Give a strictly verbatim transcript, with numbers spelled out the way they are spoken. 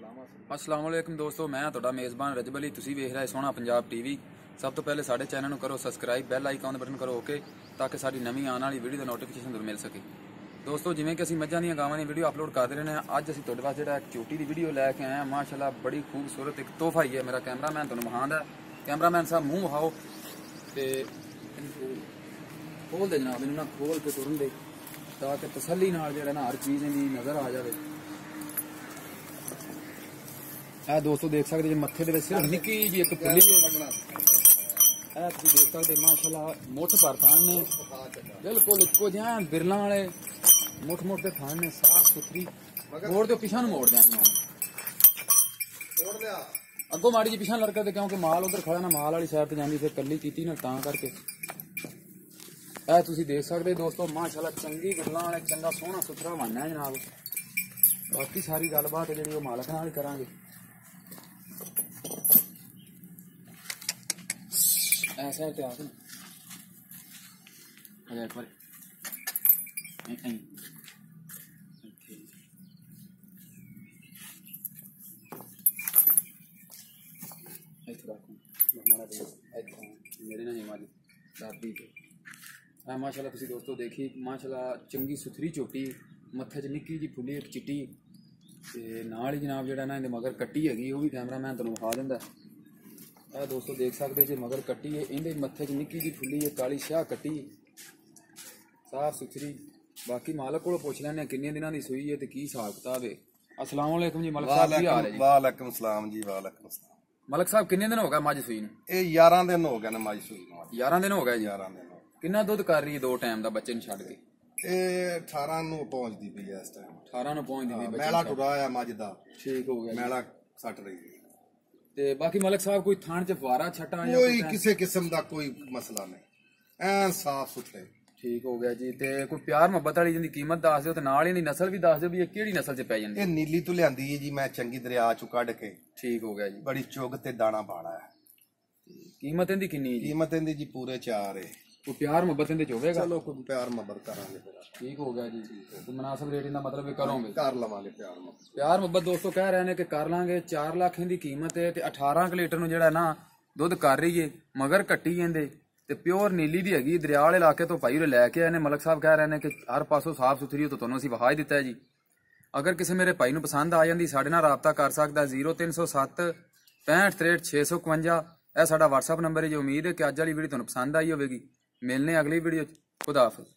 अस्सलाम वालेकुम दोस्तों, मैं ਤੁਹਾਡਾ ਮੇਜ਼ਬਾਨ ਰਜਬ ਅਲੀ। ਤੁਸੀਂ ਵੇਖ ਰਹੇ ਸੋਹਣਾ ਪੰਜਾਬ ਟੀਵੀ। ਸਭ ਤੋਂ ਪਹਿਲੇ ਸਾਡੇ ਚੈਨਲ ਨੂੰ ਕਰੋ ਸਬਸਕ੍ਰਾਈਬ, ਬੈਲ ਆਈਕਨ ਦਾ ਬਟਨ ਕਰੋ ਓਕੇ, ਤਾਂ ਕਿ ਸਾਡੀ ਨਵੀਂ ਆਉਣ ਵਾਲੀ ਵੀਡੀਓ ਦਾ ਨੋਟੀਫਿਕੇਸ਼ਨ ਤੁਹਾਨੂੰ ਮਿਲ ਸਕੇ। ਦੋਸਤੋ, ਜਿਵੇਂ ਕਿ ਅਸੀਂ ਮੱਝਾਂ ਦੀਆਂ ਗਾਵਾਂ ਦੀਆਂ ਵੀਡੀਓ ਅਪਲੋਡ ਕਰਦੇ ਰਹਿੰਦੇ ਹਾਂ, ਅੱਜ ਅਸੀਂ ਤੁਹਾਡੇ ਵਾਸਤੇ ਜਿਹੜਾ ਇੱਕ ਝੋਟੀ ਦੀ ਵੀਡੀਓ ਲੈ ਕੇ ਆਏ ਹਾਂ। ਮਾਸ਼ਾਅੱਲਾ ਬੜੀ ਖੂਬਸੂਰਤ ਇੱਕ ਤੋਹਫਾ ਹੀ ਹੈ। ਮੇਰਾ ਕੈਮਰਾਮੈਨ ਤੁਹਾਨੂੰ ਵਹਾਉਂਦਾ। ਕੈਮਰਾਮੈਨ ਸਾਹਿਬ ਮੂੰਹ ਵਹਾਓ ਤੇ ਖੋਲ ਦੇ ਜਨਾਬ, ਇਹਨੂੰ ਨਾ ਖੋਲ ਕੇ ਤੁਰਨ ਦੇ, ਤਾਂ ਕਿ ਤਸੱਲੀ ਨਾਲ ਜਿਹੜਾ ਨਾ ਹਰ ਚੀਜ਼ ਦੀ ਨਜ਼ਰ ਆ ਜਾਵੇ। ਇਹ ਦੋਸਤੋ ਦੇਖ ਸਕਦੇ ਜੇ ਮੱਥੇ ਦੇ ਵਿੱਚ ਸਿਰਫ ਨਿੱਕੀ ਜੀ ਇੱਕ ਪੁੱਲੀ ਹੈ। ਇਹ ਤੁਸੀਂ ਦੇਖ ਸਕਦੇ ਮਾਸ਼ਾਅੱਲਾ ਮੁੱਠ ਭਰ ਥਣ ਨੇ, ਬਿਲਕੁਲ ਇੱਕੋ ਜਿਹਾ ਬਿਰਲਾਂ ਵਾਲੇ ਮੁੱਠ ਮੁੱਠ ਦੇ ਥਣ ਨੇ, ਸਾਫ ਸੁਥਰੀ। ਮੋੜ ਦਿਓ, ਪਿਛਾਂ ਨੂੰ ਮੋੜ ਦਿਆਂ, ਮੋੜ ਲਿਆ ਅੱਗੋਂ ਮਾੜੀ ਜੀ ਪਿਛਾਂ ਲੜਕਾ ਤੇ, ਕਿਉਂਕਿ ਮਾਲ ਉਧਰ ਖੜਾ ਨਾ, ਮਾਲ ਵਾਲੀ ਸਾਈਡ ਤੇ ਜਾਂਦੀ, ਫਿਰ ਕੱਲੀ ਕੀਤੀ ਨਾ ਤਾਂ ਕਰਕੇ। ਇਹ ਤੁਸੀਂ ਦੇਖ ਸਕਦੇ ਦੋਸਤੋ ਮਾਸ਼ਾਅੱਲਾ ਚੰਗੀ ਬਿਰਲਾਂ ਵਾਲੇ, ਚੰਗਾ ਸੋਹਣਾ ਸੁਥਰਾ ਬਣ ਹੈ ਜਨਾਬ। ਬਾਕੀ ਸਾਰੀ ਗੱਲਬਾਤ ਜਿਹੜੀ ਉਹ ਮਾਲਕ ਨਾਲ ਕਰਾਂਗੇ। ऐसा क्या है अरे एक बार नहीं नहीं थोड़ा हमारा मेरे ना हिमालय दादी के हाँ माशाल्लाह तुसी दोस्तों देखी माशाल्लाह चंगी सुथरी झोटी, मत्थे च निक्की जी फुल्ली एक चिट्टी ते नाल ही जनाब जिहड़ा ना इहदे मगर कट्टी हैगी, वो भी कैमरामैन तुहानूं विखा दिंदा। ਇਹ ਦੋਸਤੋ ਦੇਖ ਸਕਦੇ ਜੇ ਮਗਰ ਕੱਟੀ ਹੈ, ਇਹਦੇ ਮੱਥੇ 'ਚ ਨਿੱਕੀ ਜਿਹੀ ਫੁੱਲੀ ਹੈ, ਕਾਲੀ ਸ਼ਾਹ ਕੱਟੀ, ਸਾਫ ਸੁਥਰੀ। ਬਾਕੀ ਮਾਲਕ ਕੋਲੋਂ ਪੁੱਛ ਲੈਣੇ ਕਿੰਨੇ ਦਿਨਾਂ ਦੀ ਸੂਈ ਹੈ ਤੇ ਕੀ ਹਿਸਾਬ ਕਿਤਾਬ ਹੈ। ਅਸਲਾਮ ਵਾਲੇਕੁਮ ਜੀ ਮਲਕ ਸਾਹਿਬ, ਕੀ ਹਾਲ ਹੈ ਜੀ? ਵਾਲੇਕੁਮ ਸਲਾਮ ਜੀ। ਵਾਲੇਕੁਮ ਸਲਾਮ। ਮਲਕ ਸਾਹਿਬ ਕਿੰਨੇ ਦਿਨ ਹੋ ਗਏ ਮੱਝ ਸੂਈ ਨੂੰ? ਇਹ ਗਿਆਰਾਂ ਦਿਨ ਹੋ ਗਏ ਨੇ ਮੱਝ ਸੂਈ ਨੂੰ। ਗਿਆਰਾਂ ਦਿਨ ਹੋ ਗਏ ਜੀ। ਗਿਆਰਾਂ ਦਿਨ। ਕਿੰਨਾ ਦੁੱਧ ਕਰ ਰਹੀ ਹੈ ਦੋ ਟਾਈਮ ਦਾ ਬੱਚੇ ਨੂੰ ਛੱਡ ਕੇ? ਇਹ ਅਠਾਰਾਂ ਨੂੰ ਪਹੁੰਚਦੀ ਪਈ ਹੈ ਇਸ ਟਾਈਮ। ਅਠਾਰਾਂ ਨੂੰ ਪਹੁੰਚਦੀ ਪਈ ਬੱਚੇ। ਮੈਲਾ ਟੁਰਾ ਆ ਮੱਝ ਦਾ। ਠੀਕ ਹੋ ਗਿਆ। ਮੈਲਾ ਸੱਟ ਰਹੀ ਹੈ। ਤੇ ਬਾਕੀ ਮਲਕ ਸਾਹਿਬ ਕੋਈ ਥਾਣ ਚ ਫਵਾਰਾ ਛੱਟਾ ਜਾਂ ਕੋਈ ਕਿਸੇ ਕਿਸਮ ਦਾ ਕੋਈ ਮਸਲਾ ਨਹੀਂ, ਐਨ ਸਾਫ ਸੁਥਰੇ। ਠੀਕ ਹੋ ਗਿਆ ਜੀ। ਤੇ ਕੋਈ ਪਿਆਰ ਮੁਹੱਬਤ ਵਾਲੀ ਜਿਹਦੀ ਕੀਮਤ ਦੱਸ ਦਿਓ ਤੇ ਨਾਲ ਇਹਦੀ ਨਸਲ ਵੀ ਦੱਸ ਦਿਓ ਵੀ ਇਹ ਕਿਹੜੀ ਨਸਲ ਚ ਪੈ ਜਾਂਦੀ। ਇਹ ਨੀਲੀ ਤੋਂ ਲਿਆਂਦੀ ਹੈ ਜੀ ਮੈਂ, ਚੰਗੀ ਦਰਿਆ ਚੋਂ ਕੱਢ ਕੇ। ਠੀਕ ਹੋ ਗਿਆ ਜੀ। ਬੜੀ ਚੁੱਗ ਤੇ ਦਾਣਾ ਬਾੜਾ ਹੈ। ਕੀਮਤ ਇਹਦੀ ਕਿੰਨੀ ਹੈ ਜੀ? ਕੀਮਤ ਇਹਦੀ ਜੀ ਪੂਰੇ ਚਾਰ ਹੈ। ਕੋਈ ਪਿਆਰ ਮੁਹੱਬਤ ਇਹਦੇ ਚ ਹੋਵੇਗਾ? ਚਲੋ ਕੋਈ ਪਿਆਰ ਮੁਹੱਬਤ ਕਰਾਂਗੇ ਫਿਰ। ਠੀਕ ਹੋ ਗਿਆ ਜੀ। ਕੋਈ ਮੁਨਾਸਬ ਰੇਟ ਦਾ ਮਤਲਬ ਇਹ ਕਰੋਗੇ? ਕਰ ਲਵਾਂਗੇ ਪਿਆਰ ਮੁਹੱਬਤ। ਪਿਆਰ ਮੁਹੱਬਤ ਦੋਸਤੋ ਕਹਿ ਰਹੇ ਨੇ ਕਿ ਕਰ ਲਾਂਗੇ। ਚਾਰ ਲੱਖ ਦੀ ਕੀਮਤ ਹੈ ਤੇ ਅਠਾਰਾਂ ਕੁ ਲੀਟਰ ਨੂੰ ਜਿਹੜਾ ਨਾ ਦੁੱਧ ਕਰ ਰਹੀ ਹੈ। ਮਗਰ ਕੱਟੀ ਜਾਂਦੇ ਤੇ ਪਿਓਰ ਨੀਲੀ ਦੀ ਹੈਗੀ, ਦਰਿਆ ਵਾਲੇ ਇਲਾਕੇ ਤੋਂ ਭਾਈ ਉਹ ਲੈ ਕੇ ਆਏ ਨੇ। ਮਲਕ ਸਾਹਿਬ ਕਹਿ ਰਹੇ ਨੇ ਕਿ ਹਰ ਪਾਸੋਂ ਸਾਫ ਸੁਥਰੀ ਹੋ, ਤਾਂ ਤੁਹਾਨੂੰ ਅਸੀਂ ਵਿਖਾ ਹੀ ਦਿੱਤਾ ਹੈ ਜੀ। ਅਗਰ ਕਿਸੇ ਮੇਰੇ ਭਾਈ ਨੂੰ ਪਸੰਦ ਆ ਜਾਂਦੀ ਸਾਡੇ ਨਾਲ ਰਾਬਤਾ ਕਰ ਸਕਦਾ। ਜ਼ੀਰੋ ਤਿੰਨ ਸੌ ਸੱਤ ਪੈਂਹਠ ਤਰੇਹਠ ਛੇ ਸੌ ਇਕਵੰਜਾ ਇਹ ਸਾਡਾ ਵਟਸਐਪ ਨੰਬਰ ਹੈ ਜੀ। ਉਮੀਦ ਹੈ ਕਿ ਅੱਜ ਵਾਲੀ ਵੀਡੀਓ ਤੁਹਾਨੂੰ ਪਸੰਦ ਆਈ ਹੋਵੇਗੀ। ਮਿਲਨੇ ਅਗਲੀ ਵੀਡੀਓ ਚ। ਖੁਦਾ ਹਾਫਿਜ਼।